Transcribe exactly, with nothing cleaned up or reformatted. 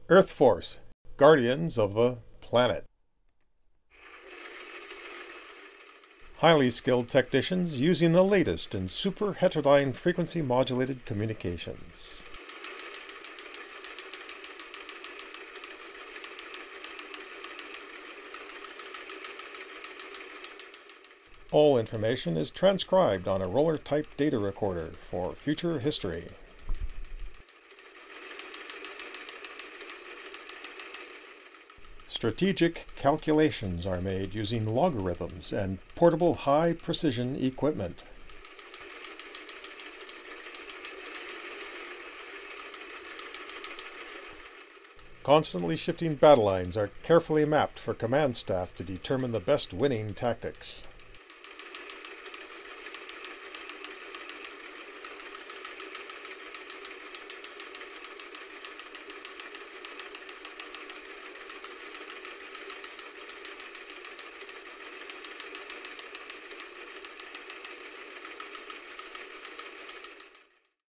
Earth Force, Guardians of the Planet. Highly skilled technicians using the latest in super heterodyne frequency modulated communications. All information is transcribed on a roller-type data recorder for future history. Strategic calculations are made using logarithms and portable high-precision equipment. Constantly shifting battle lines are carefully mapped for command staff to determine the best winning tactics.